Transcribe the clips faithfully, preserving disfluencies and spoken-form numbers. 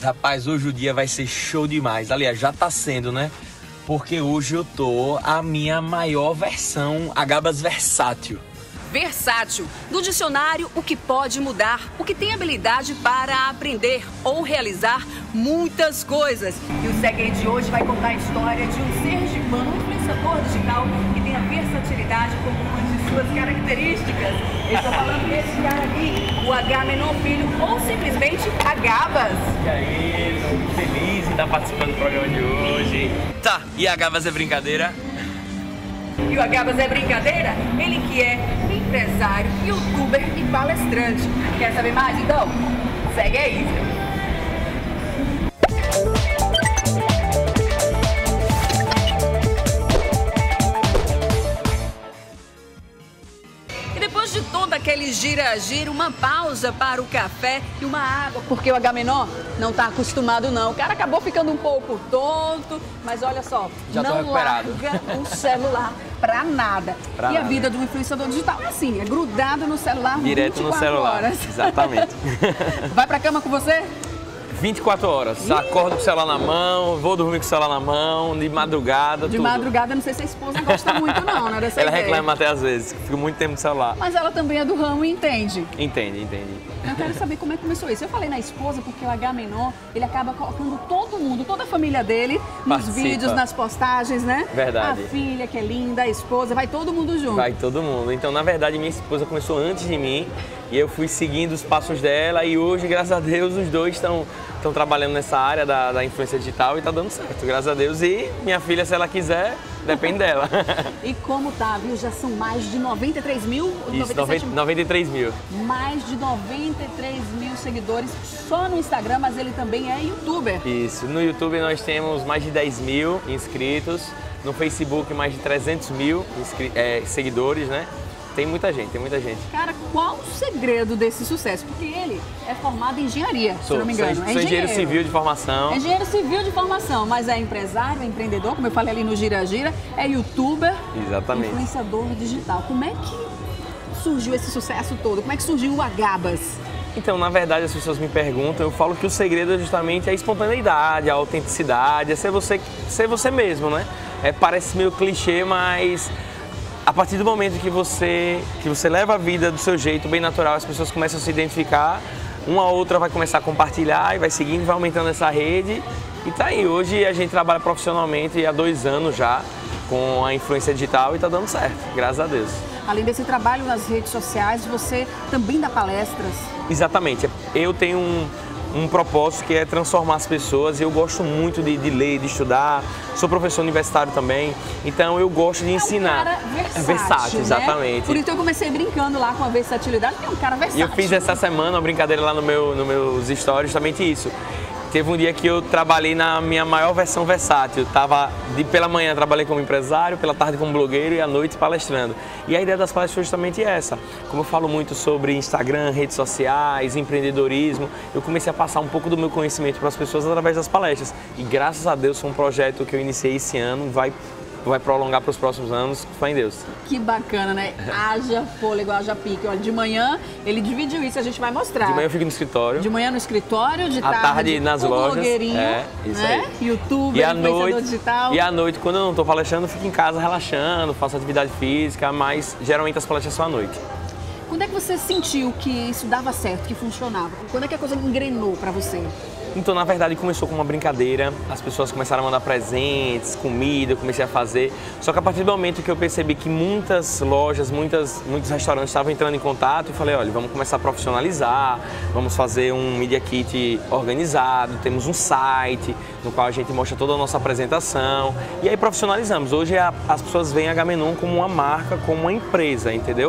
Rapaz, hoje o dia vai ser show demais. Aliás, já tá sendo, né? Porque hoje eu tô a minha maior versão Agabas versátil. Versátil. Do dicionário, o que pode mudar, o que tem habilidade para aprender ou realizar muitas coisas. E o Segue Aí de hoje vai contar a história de um sergipano, um influenciador digital que tem a versatilidade como uma de suas características. Eu estou falando desse cara aqui, o Agamenon Filho, ou simplesmente Agabas. E aí, tô muito feliz em estar participando do programa de hoje. Tá, e Agabas é brincadeira? E o Agabas é brincadeira? Ele que é empresário, youtuber e palestrante. Quer saber mais? Então, segue aí. E depois de todo aquele gira-gira, uma pausa para o café e uma água, porque o Agamenon não está acostumado não. O cara acabou ficando um pouco tonto, mas olha só, Já tô não recuperado. larga o celular pra nada. Pra e nada. A vida do influenciador digital é assim, é grudado no celular Direto no celular. horas. Exatamente. Vai pra cama com você? vinte e quatro horas. Acordo com o celular na mão, vou dormir com o celular na mão, de madrugada, De tudo. madrugada, não sei se a esposa gosta muito não, né? Dessa Ela ideia. reclama até às vezes, fico muito tempo no celular. Mas ela também é do ramo e entende. Entende, entende. Eu quero saber como é que começou isso. Eu falei na esposa porque o Agamenon, ele acaba colocando todo mundo, toda a família dele, nos Participa. vídeos, nas postagens, né? Verdade. A filha, que é linda, a esposa, vai todo mundo junto. Vai todo mundo. Então, na verdade, minha esposa começou antes de mim e eu fui seguindo os passos dela e hoje, graças a Deus, os dois estão estão trabalhando nessa área da, da influência digital e tá dando certo, graças a Deus. E minha filha, se ela quiser, depende dela. E como tá, viu? Já são mais de noventa e três mil? Isso, noventa e sete noventa e três mil. Mais de noventa e três mil seguidores só no Instagram, mas ele também é youtuber. Isso. No YouTube nós temos mais de dez mil inscritos. No Facebook, mais de trezentos mil inscri- é, seguidores, né? Tem muita gente, tem muita gente. Cara, qual o segredo desse sucesso? Porque ele é formado em engenharia, se Sou, não me engano. sou, é sou engenheiro civil de formação. É engenheiro civil de formação, mas é empresário, é empreendedor, como eu falei ali no Gira Gira, é youtuber, Exatamente. influenciador digital. Como é que surgiu esse sucesso todo? Como é que surgiu o Agabas? Então, na verdade, as pessoas me perguntam, eu falo que o segredo é justamente a espontaneidade, a autenticidade, é ser você, ser você mesmo, né? É, parece meio clichê, mas a partir do momento que você, que você leva a vida do seu jeito, bem natural, as pessoas começam a se identificar, uma ou outra vai começar a compartilhar e vai seguindo, vai aumentando essa rede. E tá aí, hoje a gente trabalha profissionalmente há dois anos já com a influência digital e tá dando certo, graças a Deus. Além desse trabalho nas redes sociais, você também dá palestras? Exatamente, eu tenho um, um propósito que é transformar as pessoas. Eu gosto muito de, de ler, de estudar, sou professor universitário também, então eu gosto de ensinar. É um cara versátil, É versátil, né? exatamente. Por isso eu comecei brincando lá com a versatilidade, porque é um cara E versátil. eu fiz essa semana uma brincadeira lá no meu, no meus stories, justamente isso. Teve um dia que eu trabalhei na minha maior versão versátil. Tava de, pela manhã trabalhei como empresário, pela tarde como blogueiro e à noite palestrando. E a ideia das palestras foi justamente essa. Como eu falo muito sobre Instagram, redes sociais, empreendedorismo, eu comecei a passar um pouco do meu conhecimento para as pessoas através das palestras. E graças a Deus foi um projeto que eu iniciei esse ano, vai vai prolongar para os próximos anos, fé em Deus. Que bacana, né? Haja fôlego, haja pique. Olha, de manhã ele dividiu isso, a gente vai mostrar. De manhã eu fico no escritório. De manhã no escritório, de à tarde, tarde nas o lojas. blogueirinho, É, isso né? aí. YouTuber, E à influenciador noite, digital. e à noite, quando eu não estou palestrando, eu fico em casa relaxando, faço atividade física, mas geralmente as palestras são à noite. Quando é que você sentiu que isso dava certo, que funcionava? Quando é que a coisa engrenou pra você? Então, na verdade, começou com uma brincadeira, as pessoas começaram a mandar presentes, comida, eu comecei a fazer. Só que a partir do momento que eu percebi que muitas lojas, muitas, muitos restaurantes estavam entrando em contato, eu falei, olha, vamos começar a profissionalizar, vamos fazer um Media Kit organizado, temos um site no qual a gente mostra toda a nossa apresentação. E aí profissionalizamos. Hoje a, as pessoas veem a Agamenon como uma marca, como uma empresa, entendeu?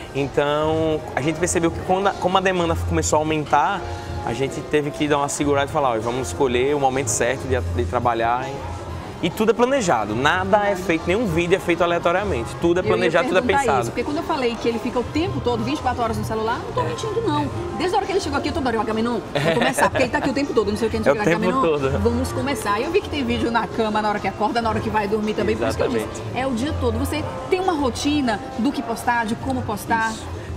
Então, a gente percebeu que quando a, como a demanda começou a aumentar, a gente teve que dar uma segurada e falar, olha, vamos escolher o momento certo de, de trabalhar. E tudo é planejado, nada é feito, nenhum vídeo é feito aleatoriamente. Tudo é planejado, tudo é pensado. Isso, porque quando eu falei que ele fica o tempo todo, vinte e quatro horas no celular, não tô é. mentindo não. Desde a hora que ele chegou aqui, eu tô dando o Agamenon, vamos começar, porque ele tá aqui o tempo todo, não sei o que a gente é o tempo Agamenon, todo. Vamos começar. Eu vi que tem vídeo na cama, na hora que acorda, na hora que vai dormir também, Exatamente. por isso que eu disse, é o dia todo. Você tem uma rotina do que postar, de como postar? Isso.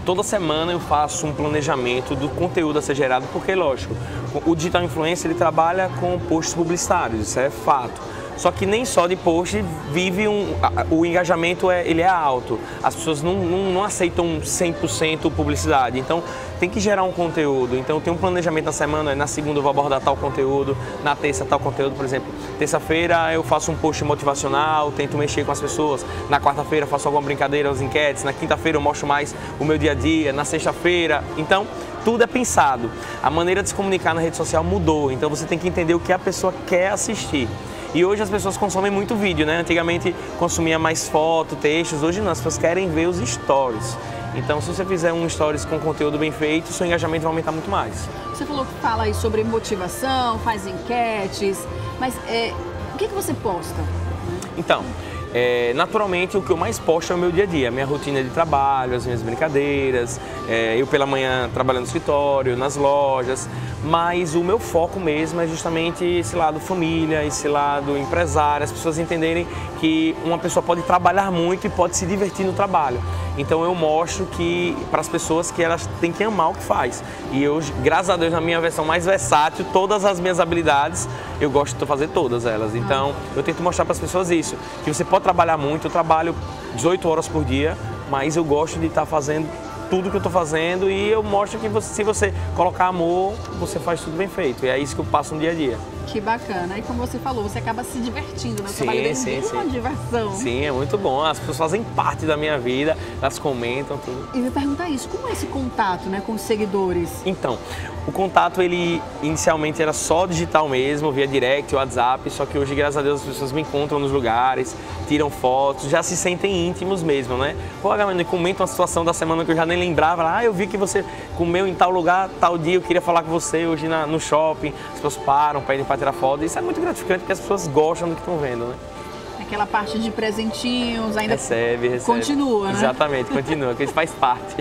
toda semana eu faço um planejamento do conteúdo a ser gerado, porque, lógico, o digital influencer ele trabalha com posts publicitários, isso é fato. Só que nem só de post vive um... O engajamento é, ele é alto. As pessoas não, não, não aceitam cem por cento publicidade. Então, tem que gerar um conteúdo. Então, eu tenho um planejamento na semana. Na segunda eu vou abordar tal conteúdo. Na terça, tal conteúdo. Por exemplo, terça-feira eu faço um post motivacional, tento mexer com as pessoas. Na quarta-feira eu faço alguma brincadeira, as enquetes. Na quinta-feira eu mostro mais o meu dia a dia. Na sexta-feira... Então, tudo é pensado. A maneira de se comunicar na rede social mudou. Então, você tem que entender o que a pessoa quer assistir. E hoje as pessoas consomem muito vídeo, né? Antigamente consumia mais foto, textos, hoje não, as pessoas querem ver os stories. Então, se você fizer um stories com conteúdo bem feito, seu engajamento vai aumentar muito mais. Você falou que fala aí sobre motivação, faz enquetes, mas é, o que, que você posta? Então, é, naturalmente o que eu mais posto é o meu dia a dia, a minha rotina de trabalho, as minhas brincadeiras, é, eu pela manhã trabalhando no escritório, nas lojas, mas o meu foco mesmo é justamente esse lado família, esse lado empresário, as pessoas entenderem que uma pessoa pode trabalhar muito e pode se divertir no trabalho. Então eu mostro que para as pessoas que elas têm que amar o que faz. E eu, graças a Deus, na minha versão mais versátil, todas as minhas habilidades, eu gosto de fazer todas elas. Então eu tento mostrar para as pessoas isso, que você pode trabalhar muito, eu trabalho dezoito horas por dia, mas eu gosto de estar fazendo tudo que eu estou fazendo e eu mostro que você, se você colocar amor, você faz tudo bem feito. E é isso que eu passo no dia a dia. Que bacana. E como você falou, você acaba se divertindo, né? O sim, trabalho dele sim, é sim. uma diversão. Sim, é muito bom. As pessoas fazem parte da minha vida, elas comentam tudo. E me perguntar isso, como é esse contato, né, com os seguidores? Então, o contato, ele inicialmente era só digital mesmo, via direct, WhatsApp, só que hoje, graças a Deus, as pessoas me encontram nos lugares, tiram fotos, já se sentem íntimos mesmo, né? Pô, Agamemnon, comenta uma situação da semana que eu já nem lembrava, ah, eu vi que você comeu em tal lugar, tal dia, eu queria falar com você hoje na, no shopping, as pessoas param, pedem para tirar foto, isso é muito gratificante porque as pessoas gostam do que estão vendo, né? Aquela parte de presentinhos ainda recebe, recebe. Continua, né? Exatamente, continua, porque isso faz parte.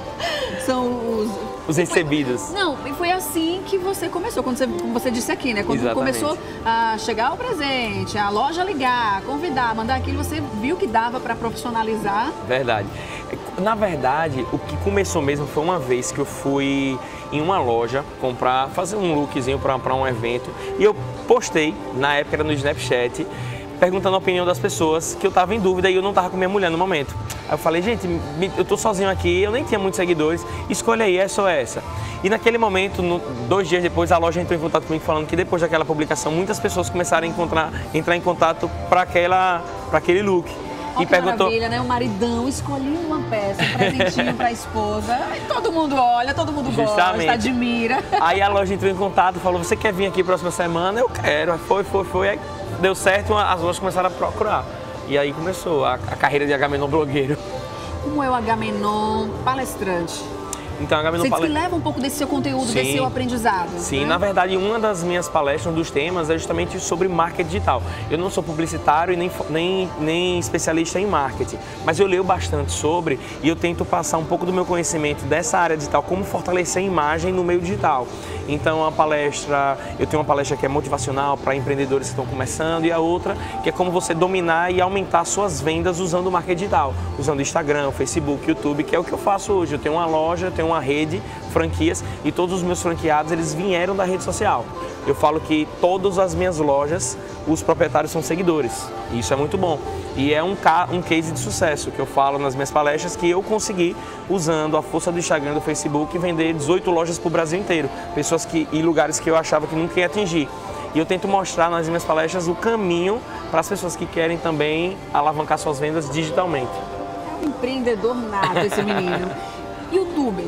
São os... Os recebidos. Foi... Não, e foi assim que você começou, quando você, como você disse aqui, né? Quando Exatamente. Começou a chegar o presente, a loja ligar, convidar, mandar aquilo, você viu que dava para profissionalizar. Verdade. Na verdade, o que começou mesmo foi uma vez que eu fui em uma loja comprar, fazer um lookzinho para um evento e eu postei, na época era no Snapchat, perguntando a opinião das pessoas, que eu estava em dúvida e eu não estava com minha mulher no momento. Aí eu falei, gente, eu tô sozinho aqui, eu nem tinha muitos seguidores, escolha aí, essa ou essa. E naquele momento, no, dois dias depois, a loja entrou em contato comigo falando que depois daquela publicação, muitas pessoas começaram a encontrar, entrar em contato para aquele look. Olha e que perguntou... maravilha, né? O maridão escolhendo uma peça, um presentinho para a esposa. E todo mundo olha, todo mundo Justamente. gosta, admira. Aí a loja entrou em contato e falou, você quer vir aqui próxima semana? Eu quero. Foi, foi, foi. Aí deu certo, as lojas começaram a procurar. E aí começou a, a carreira de Agamemnon blogueiro. Como é o Agamemnon palestrante? Então, a Agamemnon Você pale... que leva um pouco desse seu conteúdo, Sim. desse seu aprendizado. Sim, né? Na verdade, uma das minhas palestras, um dos temas, é justamente sobre marketing digital. Eu não sou publicitário e nem, nem, nem especialista em marketing, mas eu leio bastante sobre e eu tento passar um pouco do meu conhecimento dessa área digital, como fortalecer a imagem no meio digital. Então, a palestra, eu tenho uma palestra que é motivacional para empreendedores que estão começando e a outra que é como você dominar e aumentar suas vendas usando o marketing digital, usando Instagram, Facebook, YouTube, que é o que eu faço hoje. Eu tenho uma loja, eu tenho uma rede, franquias, e todos os meus franqueados, eles vieram da rede social. Eu falo que todas as minhas lojas, os proprietários são seguidores. E isso é muito bom. E é um, um case de sucesso que eu falo nas minhas palestras, que eu consegui, usando a força do Instagram e do Facebook, vender dezoito lojas para o Brasil inteiro. Pessoas que, e lugares que eu achava que nunca ia atingir. E eu tento mostrar nas minhas palestras o caminho para as pessoas que querem também alavancar suas vendas digitalmente. É um empreendedor nato esse menino. YouTube.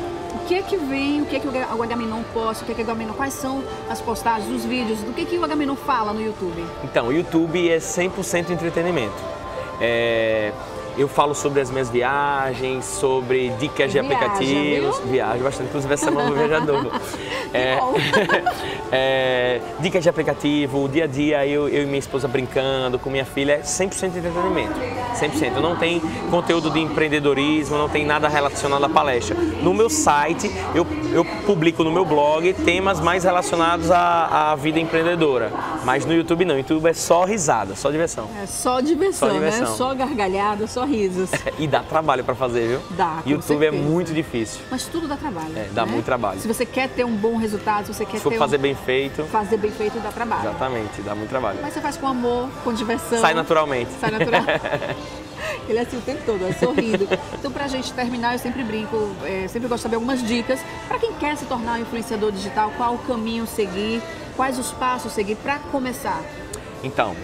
O que é que vem, o que é que o Agamemnon posta, o que é que o Agamemnon, quais são as postagens, os vídeos, do que, que o Agamemnon fala no YouTube? Então, o YouTube é cem por cento entretenimento. É... Eu falo sobre as minhas viagens, sobre dicas de Viaja, aplicativos. Viu? Viajo bastante, inclusive essa semana eu vou viajar novo. É, é, dicas de aplicativo, o dia a dia eu, eu e minha esposa brincando com minha filha, é cem por cento de entretenimento. cem por cento. Não tem conteúdo de empreendedorismo, não tem nada relacionado à palestra. No meu site, eu, eu publico no meu blog temas mais relacionados à, à vida empreendedora. Mas no YouTube não, no YouTube é só risada, só diversão. É só diversão, Só diversão. né? Só gargalhada, só sorrisos. E dá trabalho para fazer, viu? Dá, com YouTube certeza. é muito difícil. Mas tudo dá trabalho. É, dá né? muito trabalho. Se você quer ter um bom resultado, se você quer Se for ter fazer um... bem feito... Fazer bem feito dá trabalho. Exatamente, dá muito trabalho. Mas você faz com amor, com diversão. Sai naturalmente. Sai natural. Ele é assim o tempo todo, é sorrindo. Então, pra gente terminar, eu sempre brinco, é, sempre gosto de saber algumas dicas para quem quer se tornar um influenciador digital, qual o caminho seguir, quais os passos seguir para começar. Então,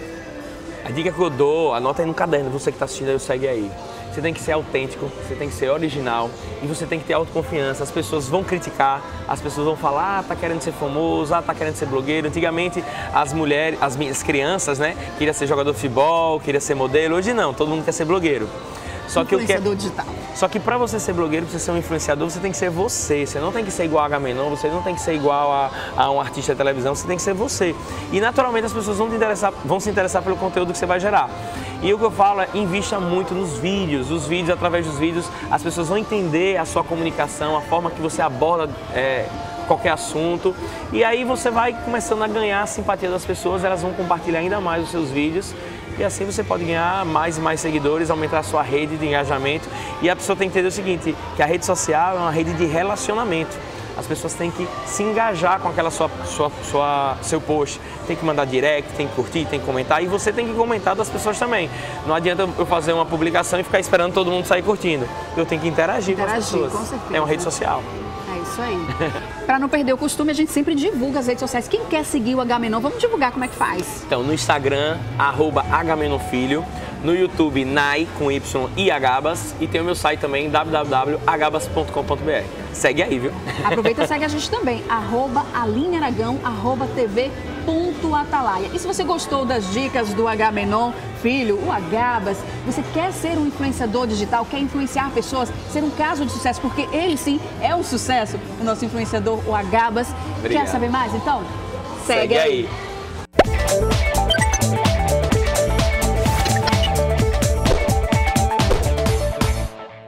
a dica que eu dou, anota aí no caderno, você que está assistindo aí, segue aí. Você tem que ser autêntico, você tem que ser original e você tem que ter autoconfiança. As pessoas vão criticar, as pessoas vão falar, ah, tá querendo ser famoso, ah, tá querendo ser blogueiro. Antigamente, as mulheres, as minhas crianças, né, queria ser jogador de futebol, queria ser modelo. Hoje não, todo mundo quer ser blogueiro. Só que influenciador digital. Só que para você ser blogueiro, para você ser um influenciador, você tem que ser você. Você não tem que ser igual a Agamenon, você não tem que ser igual a, a um artista de televisão, você tem que ser você. E naturalmente as pessoas vão, te interessar, vão se interessar pelo conteúdo que você vai gerar. E o que eu falo é, invista muito nos vídeos. Os vídeos, através dos vídeos, as pessoas vão entender a sua comunicação, a forma que você aborda é, qualquer assunto. E aí você vai começando a ganhar a simpatia das pessoas, elas vão compartilhar ainda mais os seus vídeos. E assim você pode ganhar mais e mais seguidores, aumentar a sua rede de engajamento. E a pessoa tem que entender o seguinte, que a rede social é uma rede de relacionamento. As pessoas têm que se engajar com aquela sua, sua, sua, seu post. Tem que mandar direct, tem que curtir, tem que comentar. E você tem que comentar das pessoas também. Não adianta eu fazer uma publicação e ficar esperando todo mundo sair curtindo. Eu tenho que interagir, interagir com as pessoas. Com certeza. É uma rede social. É isso aí. Para não perder o costume, a gente sempre divulga as redes sociais. Quem quer seguir o Agamenon, vamos divulgar como é que faz. Então, no Instagram, arroba Agamenonfilho. No YouTube, Nai, com Y e Agabas. E tem o meu site também, w w w ponto agabas ponto com ponto b r. Segue aí, viu? Aproveita e segue a gente também, arroba Aline Aragão, arroba tv ponto atalaia. E se você gostou das dicas do Agamenon Filho, o Agabas, você quer ser um influenciador digital, quer influenciar pessoas, ser um caso de sucesso, porque ele sim é um sucesso, o nosso influenciador, o Agabas. Obrigado. Quer saber mais? Então, segue, segue aí. aí.